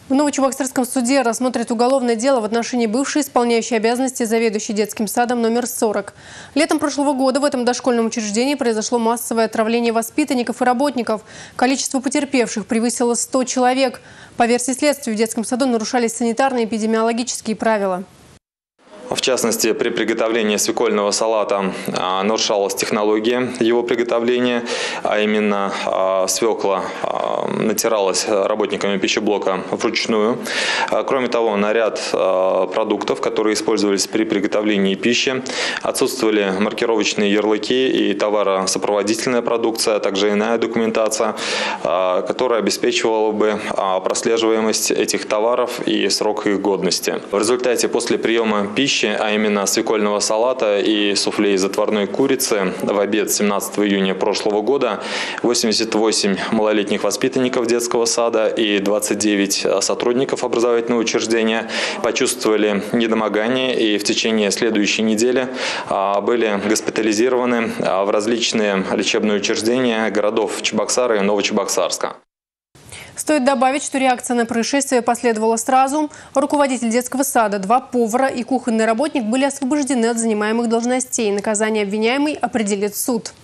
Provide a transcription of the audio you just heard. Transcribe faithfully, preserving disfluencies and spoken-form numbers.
В Новочебоксарском суде рассмотрят уголовное дело в отношении бывшей исполняющей обязанности заведующей детским садом номер сорок. Летом прошлого года в этом дошкольном учреждении произошло массовое отравление воспитанников и работников. Количество потерпевших превысило сто человек. По версии следствия, в детском саду нарушались санитарные и эпидемиологические правила. В частности, при приготовлении свекольного салата нарушалась технология его приготовления, а именно свекла натиралась работниками пищеблока вручную. Кроме того, на ряд продуктов, которые использовались при приготовлении пищи, отсутствовали маркировочные ярлыки и товаросопроводительная продукция, а также иная документация, которая обеспечивала бы прослеживаемость этих товаров и срок их годности. В результате, после приема пищи, а именно свекольного салата и суфле из отварной курицы, в обед семнадцатого июня прошлого года восемьдесят восемь малолетних воспитанников детского сада и двадцать девять сотрудников образовательного учреждения почувствовали недомогание и в течение следующей недели были госпитализированы в различные лечебные учреждения городов Чебоксары и Новочебоксарска. Стоит добавить, что реакция на происшествие последовала сразу. Руководитель детского сада, два повара и кухонный работник были освобождены от занимаемых должностей. Наказание обвиняемый определит суд.